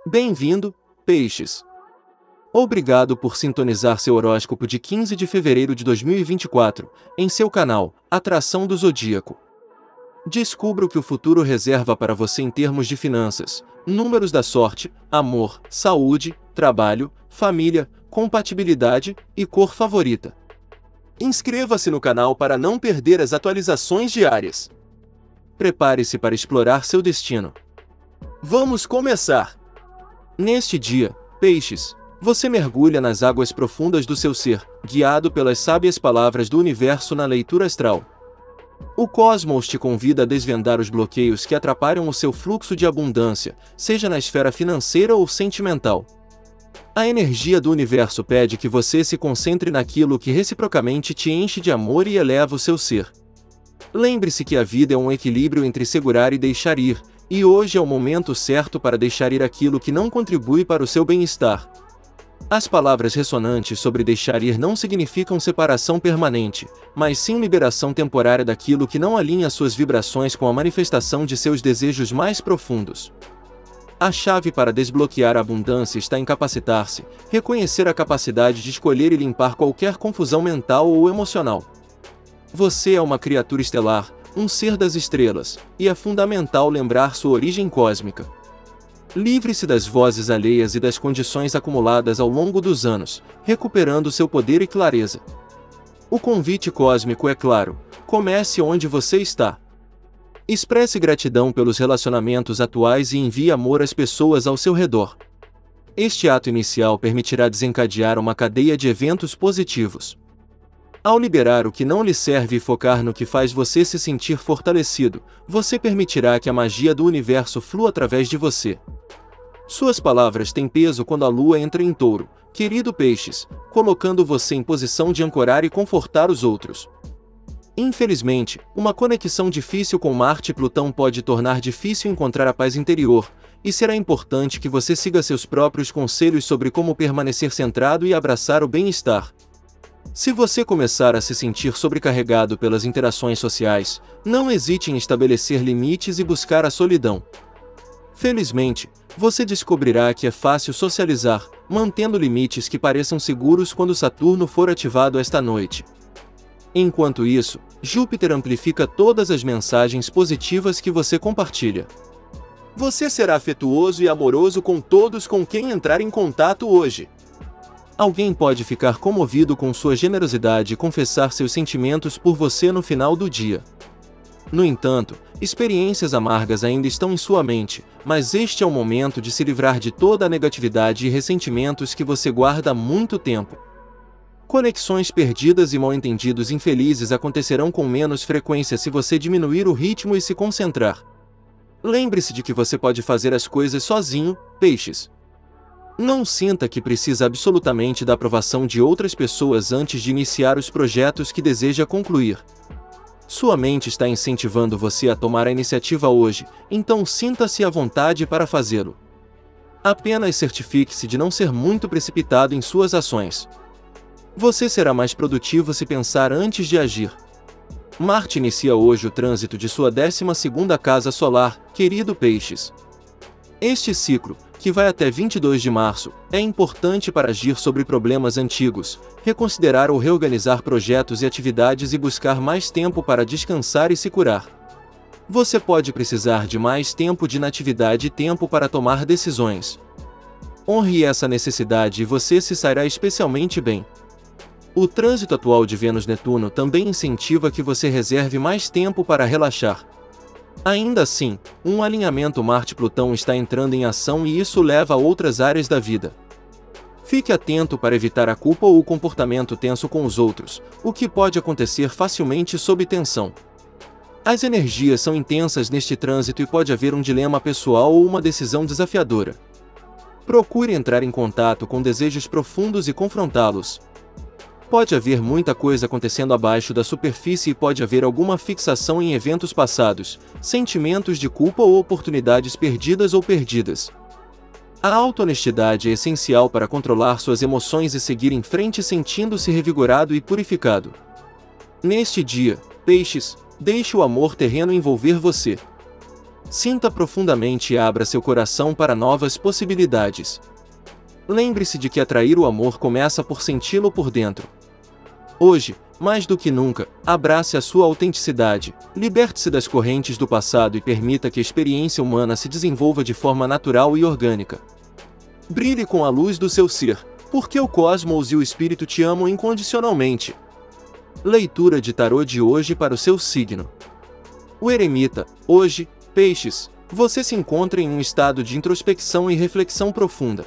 Bem-vindo, Peixes! Obrigado por sintonizar seu horóscopo de 15 de fevereiro de 2024, em seu canal, Atração do Zodíaco. Descubra o que o futuro reserva para você em termos de finanças, números da sorte, amor, saúde, trabalho, família, compatibilidade e cor favorita. Inscreva-se no canal para não perder as atualizações diárias. Prepare-se para explorar seu destino. Vamos começar! Neste dia, Peixes, você mergulha nas águas profundas do seu ser, guiado pelas sábias palavras do universo na leitura astral. O cosmos te convida a desvendar os bloqueios que atrapalham o seu fluxo de abundância, seja na esfera financeira ou sentimental. A energia do universo pede que você se concentre naquilo que reciprocamente te enche de amor e eleva o seu ser. Lembre-se que a vida é um equilíbrio entre segurar e deixar ir, e hoje é o momento certo para deixar ir aquilo que não contribui para o seu bem-estar. As palavras ressonantes sobre deixar ir não significam separação permanente, mas sim liberação temporária daquilo que não alinha suas vibrações com a manifestação de seus desejos mais profundos. A chave para desbloquear a abundância está em capacitar-se, reconhecer a capacidade de escolher e limpar qualquer confusão mental ou emocional. Você é uma criatura estelar, um ser das estrelas, e é fundamental lembrar sua origem cósmica. Livre-se das vozes alheias e das condições acumuladas ao longo dos anos, recuperando seu poder e clareza. O convite cósmico é claro: comece onde você está. Expresse gratidão pelos relacionamentos atuais e envie amor às pessoas ao seu redor. Este ato inicial permitirá desencadear uma cadeia de eventos positivos. Ao liberar o que não lhe serve e focar no que faz você se sentir fortalecido, você permitirá que a magia do universo flua através de você. Suas palavras têm peso quando a lua entra em Touro, querido Peixes, colocando você em posição de ancorar e confortar os outros. Infelizmente, uma conexão difícil com Marte e Plutão pode tornar difícil encontrar a paz interior, e será importante que você siga seus próprios conselhos sobre como permanecer centrado e abraçar o bem-estar. Se você começar a se sentir sobrecarregado pelas interações sociais, não hesite em estabelecer limites e buscar a solidão. Felizmente, você descobrirá que é fácil socializar, mantendo limites que pareçam seguros quando Saturno for ativado esta noite. Enquanto isso, Júpiter amplifica todas as mensagens positivas que você compartilha. Você será afetuoso e amoroso com todos com quem entrar em contato hoje. Alguém pode ficar comovido com sua generosidade e confessar seus sentimentos por você no final do dia. No entanto, experiências amargas ainda estão em sua mente, mas este é o momento de se livrar de toda a negatividade e ressentimentos que você guarda há muito tempo. Conexões perdidas e mal-entendidos infelizes acontecerão com menos frequência se você diminuir o ritmo e se concentrar. Lembre-se de que você pode fazer as coisas sozinho, Peixes. Não sinta que precisa absolutamente da aprovação de outras pessoas antes de iniciar os projetos que deseja concluir. Sua mente está incentivando você a tomar a iniciativa hoje, então sinta-se à vontade para fazê-lo. Apenas certifique-se de não ser muito precipitado em suas ações. Você será mais produtivo se pensar antes de agir. Marte inicia hoje o trânsito de sua 12ª casa solar, querido Peixes. Este ciclo, que vai até 22 de março, é importante para agir sobre problemas antigos, reconsiderar ou reorganizar projetos e atividades e buscar mais tempo para descansar e se curar. Você pode precisar de mais tempo de inatividade e tempo para tomar decisões. Honre essa necessidade e você se sairá especialmente bem. O trânsito atual de Vênus-Netuno também incentiva que você reserve mais tempo para relaxar. Ainda assim, um alinhamento Marte-Plutão está entrando em ação e isso leva a outras áreas da vida. Fique atento para evitar a culpa ou o comportamento tenso com os outros, o que pode acontecer facilmente sob tensão. As energias são intensas neste trânsito e pode haver um dilema pessoal ou uma decisão desafiadora. Procure entrar em contato com desejos profundos e confrontá-los. Pode haver muita coisa acontecendo abaixo da superfície e pode haver alguma fixação em eventos passados, sentimentos de culpa ou oportunidades perdidas ou perdidas. A auto-honestidade é essencial para controlar suas emoções e seguir em frente sentindo-se revigorado e purificado. Neste dia, Peixes, deixe o amor terreno envolver você. Sinta profundamente e abra seu coração para novas possibilidades. Lembre-se de que atrair o amor começa por senti-lo por dentro. Hoje, mais do que nunca, abrace a sua autenticidade, liberte-se das correntes do passado e permita que a experiência humana se desenvolva de forma natural e orgânica. Brilhe com a luz do seu ser, porque o cosmos e o espírito te amam incondicionalmente. Leitura de tarô de hoje para o seu signo. O eremita, hoje, Peixes, você se encontra em um estado de introspecção e reflexão profunda.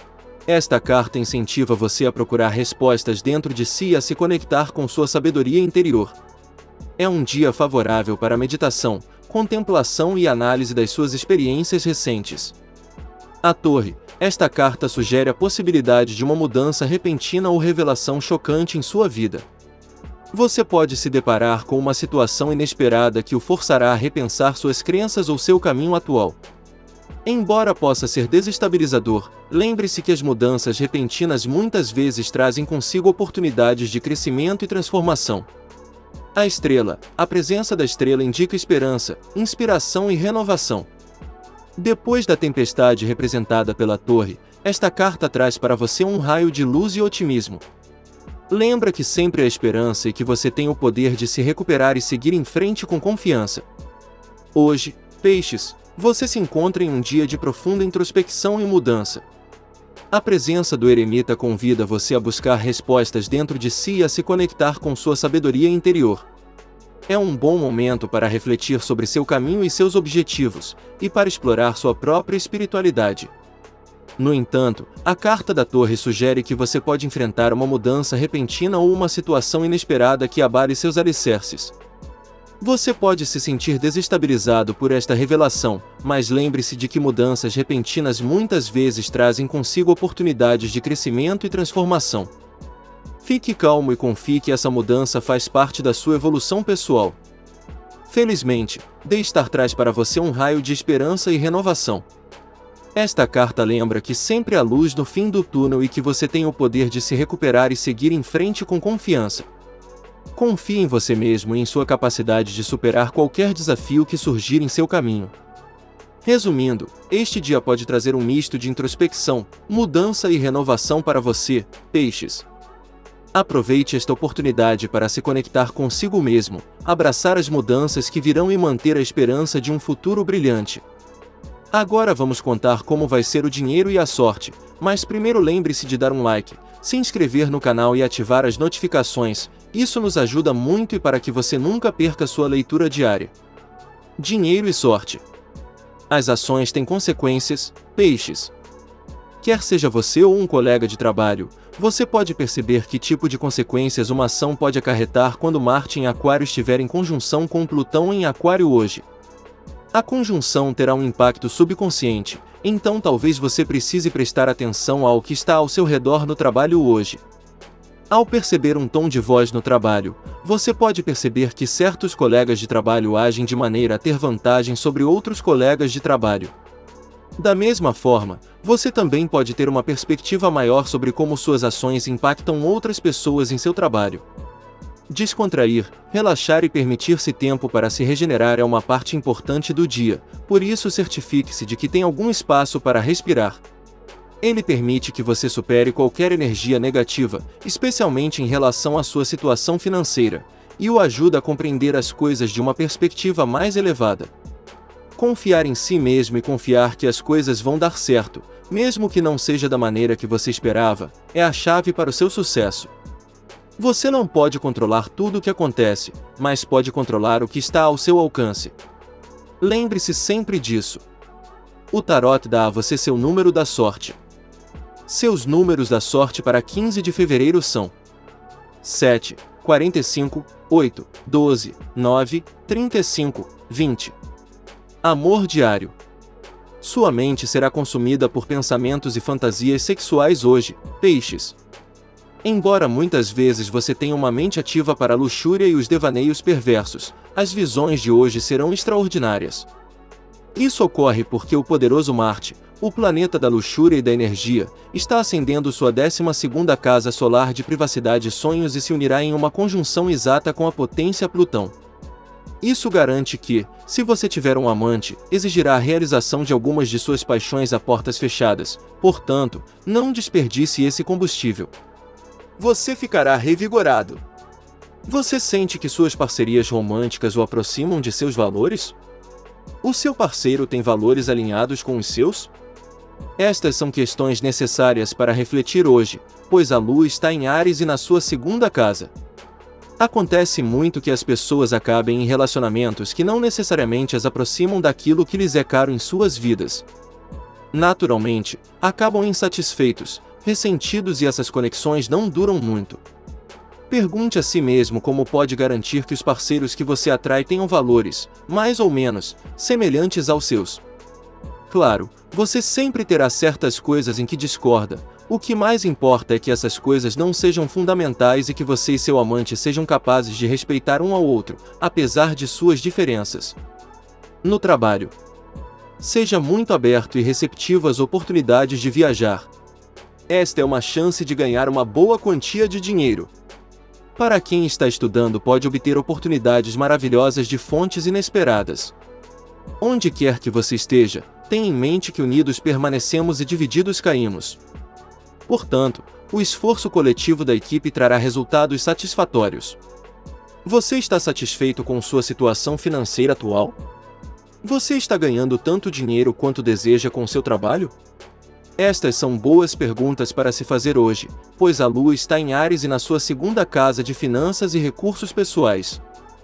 Esta carta incentiva você a procurar respostas dentro de si e a se conectar com sua sabedoria interior. É um dia favorável para meditação, contemplação e análise das suas experiências recentes. A Torre, esta carta sugere a possibilidade de uma mudança repentina ou revelação chocante em sua vida. Você pode se deparar com uma situação inesperada que o forçará a repensar suas crenças ou seu caminho atual. Embora possa ser desestabilizador, lembre-se que as mudanças repentinas muitas vezes trazem consigo oportunidades de crescimento e transformação. A estrela, a presença da estrela indica esperança, inspiração e renovação. Depois da tempestade representada pela Torre, esta carta traz para você um raio de luz e otimismo. Lembra que sempre há esperança e que você tem o poder de se recuperar e seguir em frente com confiança. Hoje, Peixes, você se encontra em um dia de profunda introspecção e mudança. A presença do eremita convida você a buscar respostas dentro de si e a se conectar com sua sabedoria interior. É um bom momento para refletir sobre seu caminho e seus objetivos, e para explorar sua própria espiritualidade. No entanto, a carta da Torre sugere que você pode enfrentar uma mudança repentina ou uma situação inesperada que abale seus alicerces. Você pode se sentir desestabilizado por esta revelação, mas lembre-se de que mudanças repentinas muitas vezes trazem consigo oportunidades de crescimento e transformação. Fique calmo e confie que essa mudança faz parte da sua evolução pessoal. Felizmente, D-Star traz para você um raio de esperança e renovação. Esta carta lembra que sempre há luz no fim do túnel e que você tem o poder de se recuperar e seguir em frente com confiança. Confie em você mesmo e em sua capacidade de superar qualquer desafio que surgir em seu caminho. Resumindo, este dia pode trazer um misto de introspecção, mudança e renovação para você, Peixes. Aproveite esta oportunidade para se conectar consigo mesmo, abraçar as mudanças que virão e manter a esperança de um futuro brilhante. Agora vamos contar como vai ser o dinheiro e a sorte, mas primeiro lembre-se de dar um like, se inscrever no canal e ativar as notificações, isso nos ajuda muito e para que você nunca perca sua leitura diária. Dinheiro e sorte. As ações têm consequências, Peixes. Quer seja você ou um colega de trabalho, você pode perceber que tipo de consequências uma ação pode acarretar quando Marte em Aquário estiver em conjunção com Plutão em Aquário hoje. A conjunção terá um impacto subconsciente, então talvez você precise prestar atenção ao que está ao seu redor no trabalho hoje. Ao perceber um tom de voz no trabalho, você pode perceber que certos colegas de trabalho agem de maneira a ter vantagem sobre outros colegas de trabalho. Da mesma forma, você também pode ter uma perspectiva maior sobre como suas ações impactam outras pessoas em seu trabalho. Descontrair, relaxar e permitir-se tempo para se regenerar é uma parte importante do dia, por isso certifique-se de que tem algum espaço para respirar. Ele permite que você supere qualquer energia negativa, especialmente em relação à sua situação financeira, e o ajuda a compreender as coisas de uma perspectiva mais elevada. Confiar em si mesmo e confiar que as coisas vão dar certo, mesmo que não seja da maneira que você esperava, é a chave para o seu sucesso. Você não pode controlar tudo o que acontece, mas pode controlar o que está ao seu alcance. Lembre-se sempre disso. O tarot dá a você seu número da sorte. Seus números da sorte para 15 de fevereiro são 7, 45, 8, 12, 9, 35, 20. Amor diário. Sua mente será consumida por pensamentos e fantasias sexuais hoje, Peixes. Embora muitas vezes você tenha uma mente ativa para a luxúria e os devaneios perversos, as visões de hoje serão extraordinárias. Isso ocorre porque o poderoso Marte, o planeta da luxúria e da energia, está ascendendo sua 12ª casa solar de privacidade e sonhos e se unirá em uma conjunção exata com a potência Plutão. Isso garante que, se você tiver um amante, exigirá a realização de algumas de suas paixões a portas fechadas, portanto, não desperdice esse combustível. Você ficará revigorado. Você sente que suas parcerias românticas o aproximam de seus valores? O seu parceiro tem valores alinhados com os seus? Estas são questões necessárias para refletir hoje, pois a Lua está em Áries e na sua segunda casa. Acontece muito que as pessoas acabem em relacionamentos que não necessariamente as aproximam daquilo que lhes é caro em suas vidas. Naturalmente, acabam insatisfeitos, ressentidos e essas conexões não duram muito. Pergunte a si mesmo como pode garantir que os parceiros que você atrai tenham valores, mais ou menos, semelhantes aos seus. Claro, você sempre terá certas coisas em que discorda. O que mais importa é que essas coisas não sejam fundamentais e que você e seu amante sejam capazes de respeitar um ao outro, apesar de suas diferenças. No trabalho, seja muito aberto e receptivo às oportunidades de viajar. Esta é uma chance de ganhar uma boa quantia de dinheiro. Para quem está estudando, pode obter oportunidades maravilhosas de fontes inesperadas. Onde quer que você esteja, tenha em mente que unidos permanecemos e divididos caímos. Portanto, o esforço coletivo da equipe trará resultados satisfatórios. Você está satisfeito com sua situação financeira atual? Você está ganhando tanto dinheiro quanto deseja com seu trabalho? Estas são boas perguntas para se fazer hoje, pois a Lua está em Áries e na sua segunda casa de finanças e recursos pessoais.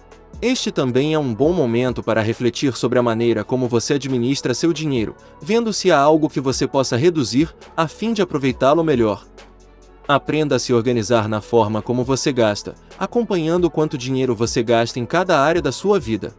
Este também é um bom momento para refletir sobre a maneira como você administra seu dinheiro, vendo se há algo que você possa reduzir, a fim de aproveitá-lo melhor. Aprenda a se organizar na forma como você gasta, acompanhando quanto dinheiro você gasta em cada área da sua vida.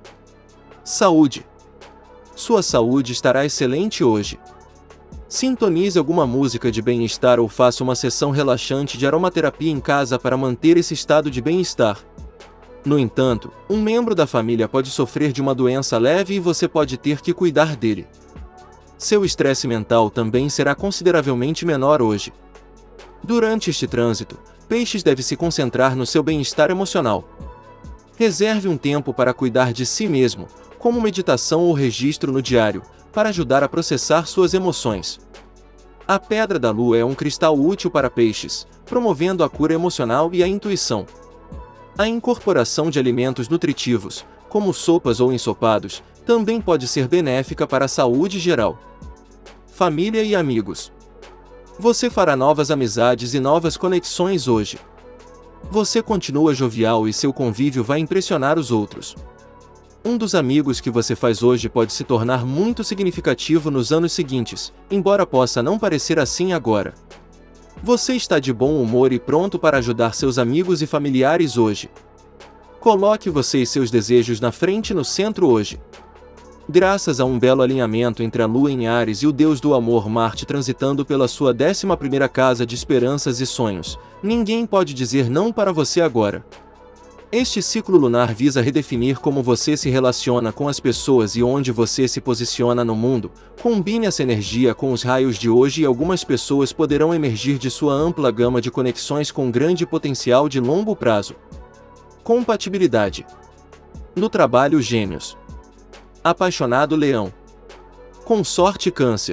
Saúde. Sua saúde estará excelente hoje. Sintonize alguma música de bem-estar ou faça uma sessão relaxante de aromaterapia em casa para manter esse estado de bem-estar. No entanto, um membro da família pode sofrer de uma doença leve e você pode ter que cuidar dele. Seu estresse mental também será consideravelmente menor hoje. Durante este trânsito, Peixes deve se concentrar no seu bem-estar emocional. Reserve um tempo para cuidar de si mesmo, como meditação ou registro no diário, para ajudar a processar suas emoções. A Pedra da Lua é um cristal útil para Peixes, promovendo a cura emocional e a intuição. A incorporação de alimentos nutritivos, como sopas ou ensopados, também pode ser benéfica para a saúde geral. Família e amigos. Você fará novas amizades e novas conexões hoje. Você continua jovial e seu convívio vai impressionar os outros. Um dos amigos que você faz hoje pode se tornar muito significativo nos anos seguintes, embora possa não parecer assim agora. Você está de bom humor e pronto para ajudar seus amigos e familiares hoje. Coloque você e seus desejos na frente e no centro hoje. Graças a um belo alinhamento entre a Lua em Áries e o deus do amor Marte transitando pela sua 11ª casa de esperanças e sonhos, ninguém pode dizer não para você agora. Este ciclo lunar visa redefinir como você se relaciona com as pessoas e onde você se posiciona no mundo. Combine essa energia com os raios de hoje e algumas pessoas poderão emergir de sua ampla gama de conexões com grande potencial de longo prazo. Compatibilidade. No trabalho, Gêmeos. Apaixonado, Leão. Consorte, Câncer.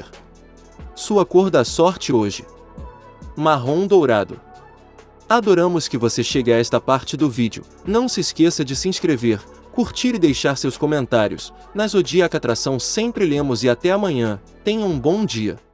Sua cor da sorte hoje: marrom dourado. Adoramos que você chegue a esta parte do vídeo. Não se esqueça de se inscrever, curtir e deixar seus comentários. Na Zodíaca Atração sempre lemos e até amanhã. Tenha um bom dia.